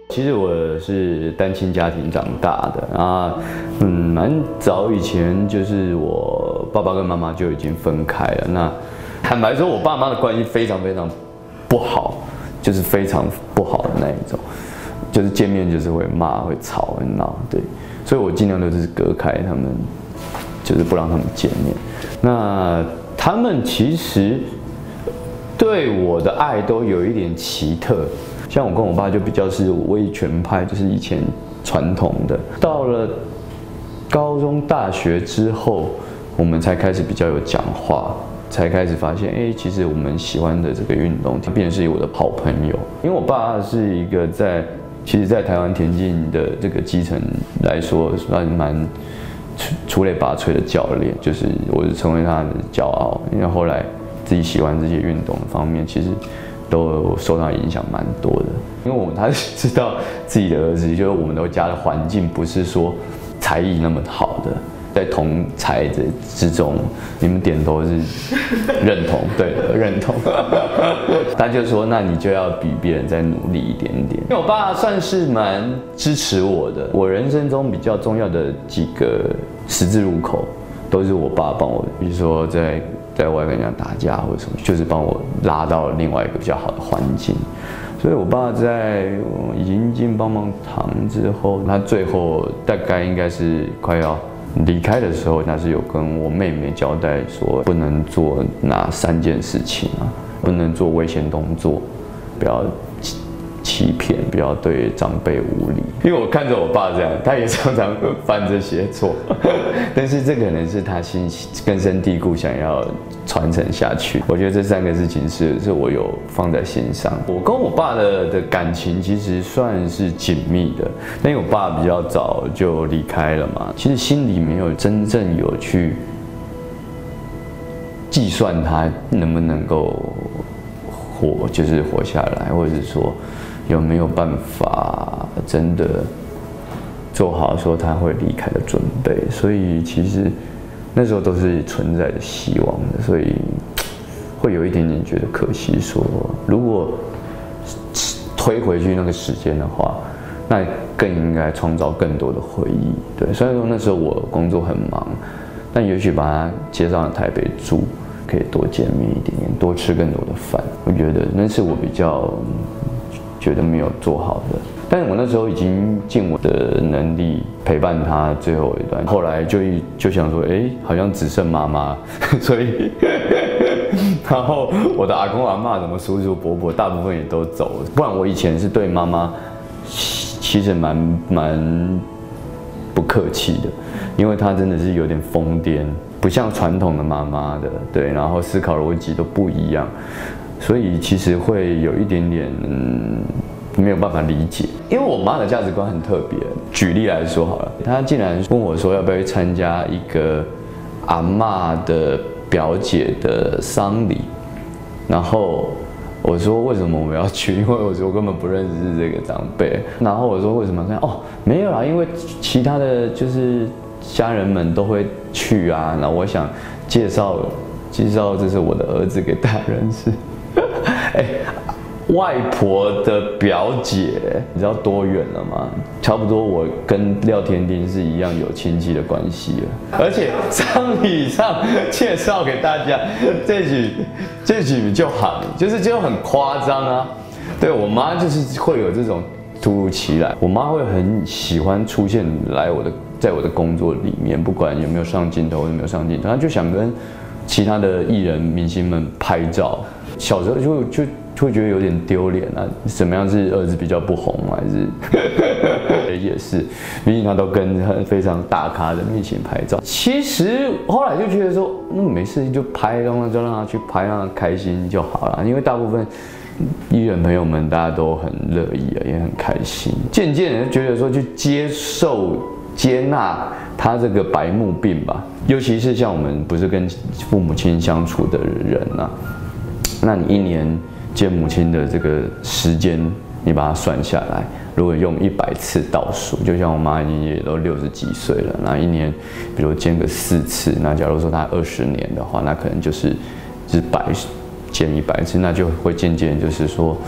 其实我是单亲家庭长大的啊，蛮早以前就是我爸爸跟妈妈就已经分开了。那坦白说，我爸妈的关系非常不好，就是非常不好的那一种，就是见面就是会骂、会吵、会闹，对，所以我尽量都是隔开他们，就是不让他们见面。那他们其实对我的爱都有一点奇特。像我跟我爸就比较是威权派，就是以前传统的。到了高中、大学之后，我们才开始比较有讲话，才开始发现，其实我们喜欢的这个运动，变成是我的好朋友。因为我爸是一个其实在台湾田径的这个基层来说，算蛮出类拔萃的教练，就是我成为他的骄傲。因为后来自己喜欢这些运动方面，其实都受到影响蛮多的，因为他知道自己的儿子，就是我们的家的环境不是说才艺那么好的，在同才之中，你们点头是认同，对的，认同。他就说，那你就要比别人再努力一点点。因为我爸算是蛮支持我的，我人生中比较重要的几个十字路口，都是我爸帮我，比如说在外跟人家打架或者什么，就是帮我拉到另外一个比较好的环境。所以我爸在已经进棒棒堂之后，他最后大概应该是快要离开的时候，他是有跟我妹妹交代说，不能做哪3件事情啊，不能做危险动作，不要欺骗，不要对长辈无礼。因为我看着我爸这样，他也常常犯这些错，但是这可能是他心根深蒂固想要传承下去。我觉得这3个事情是我有放在心上。我跟我爸的感情其实算是紧密的，但因为我爸比较早就离开了嘛，其实心里没有真正有去计算他能不能够就是活下来，或者是说有没有办法真的做好说他会离开的准备。所以其实那时候都是存在着希望的，所以会有一点点觉得可惜，说如果推回去那个时间的话，那更应该创造更多的回忆。对，虽然说那时候我工作很忙，但也许把他接上了台北住，可以多见面一点点，多吃更多的饭。我觉得那是我比较觉得没有做好的，但是我那时候已经尽我的能力陪伴他最后一段。后来就想说，好像只剩妈妈，所以然后我的阿公阿嬷、什么叔叔伯伯，大部分也都走了。不然我以前是对妈妈其实蛮不客气的，因为她真的是有点疯癫，不像传统的妈妈的，对，然后思考逻辑都不一样。所以其实会有一点点没有办法理解，因为我妈的价值观很特别。举例来说好了，她竟然问我说要不要去参加一个阿嬷的表姐的丧礼，然后我说为什么我们要去？因为我说我根本不认识这个长辈。然后我说为什么？没有啦，因为其他的就是家人们都会去啊。然后我想介绍这是我的儿子给大家认识。外婆的表姐，你知道多远了吗？差不多我跟廖天丁是一样有亲戚的关系了。而且丧礼上介绍给大家，这句就很夸张啊。对，我妈就是会有这种突如其来，我妈会很喜欢出现在我的工作里面，不管有没有上镜头，有没有上镜头，她就想跟其他的艺人明星们拍照。小时候就会觉得有点丢脸啊，怎么样是儿子比较不红，还是也是，毕竟他都跟非常大咖的明星拍照。其实后来就觉得说，没事就拍，就让他去拍，让他开心就好了。因为大部分艺人朋友们大家都很乐意啊，也很开心。渐渐的就觉得说，去接纳他这个白目病吧，尤其是像我们不是跟父母亲相处的人啊，那你1年见母亲的这个时间，你把它算下来，如果用100次倒数，就像我妈已经也都60几岁了，那1年比如见个4次，那假如说她20年的话，那可能就是100见100次，那就会渐渐就是说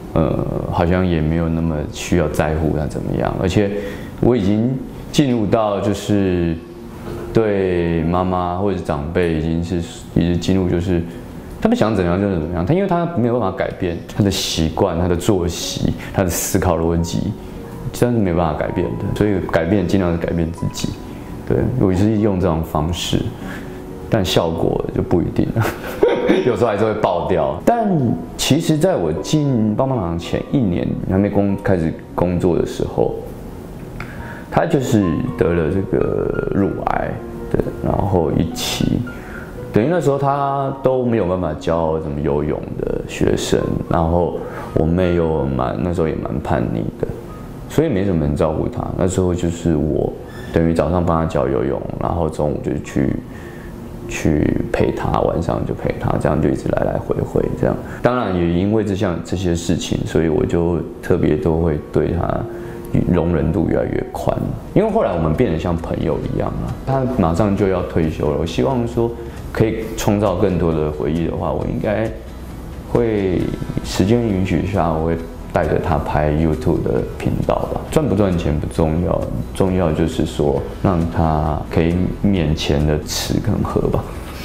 好像也没有那么需要在乎他怎么样，而且我已经进入到就是对妈妈或者是长辈已经进入就是他们想怎样就怎么样，因为他没有办法改变他的习惯、他的作息、他的思考逻辑，真是没有办法改变的，所以改变尽量是改变自己。对，我是用这种方式，但效果就不一定了，有时候还是会爆掉。但其实，在我进棒棒糖前1年还没开始工作的时候，他就是得了这个乳癌，对，然后1期，等于那时候他都没有办法教怎么游泳的学生，然后我妹那时候也蛮叛逆的，所以没什么人照顾他。那时候就是我。等于早上帮他教游泳，然后中午就去陪他，晚上就陪他，这样就一直来来回回这样。当然也因为这些事情，所以我就特别都会对他容忍度越来越宽。因为后来我们变得像朋友一样啊，他马上就要退休了，我希望说可以创造更多的回忆的话，我应该会时间允许下，我会带着他拍 YouTube 的频道吧。赚不赚钱不重要，重要就是说让他可以免钱的吃跟喝吧。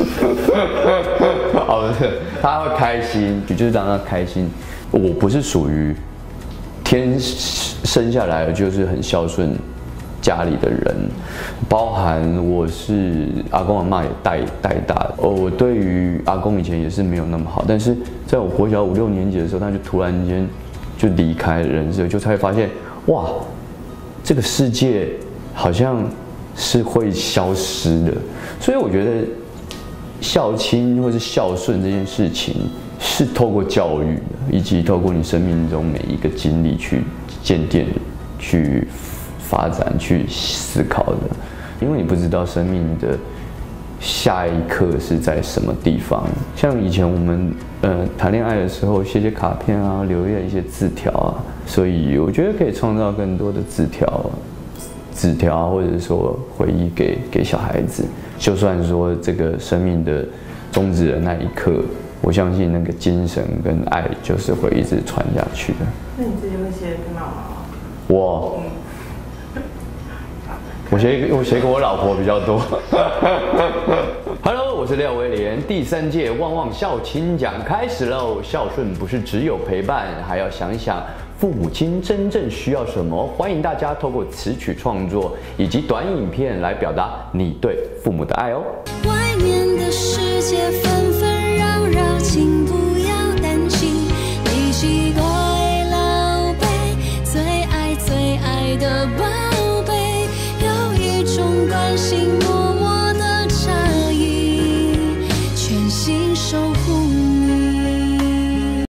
哦，不是，他会开心，就是让他开心。我不是属于天生下来就是很孝顺家里的人，包含我是阿公阿嬷也带大的。我对于阿公以前也是没有那么好，但是在我国小5、6年级的时候，他就突然间就离开人世，就才发现哇，这个世界好像是会消失的。所以我觉得孝亲或是孝顺这件事情是透过教育的，以及透过你生命中每一个经历去渐渐去发展、去思考的。因为你不知道生命的下一刻是在什么地方。像以前我们谈恋爱的时候写卡片啊，留下一些字条啊，所以我觉得可以创造更多的字条或者说回忆给小孩子。就算说这个生命的终止的那一刻，我相信那个精神跟爱就是会一直传下去的。 那你自己会写给妈妈吗？ 我写给我老婆比较多。Hello， 我是廖威廉，第3届旺旺孝亲奖开始喽！孝顺不是只有陪伴，还要想想父母亲真正需要什么。欢迎大家透过词曲创作以及短影片来表达你对父母的爱哦。 外面的世界纷纷扰扰，请不要担心，你是乖老贝，最爱的宝贝，有一种关心默默的差异，全心守护。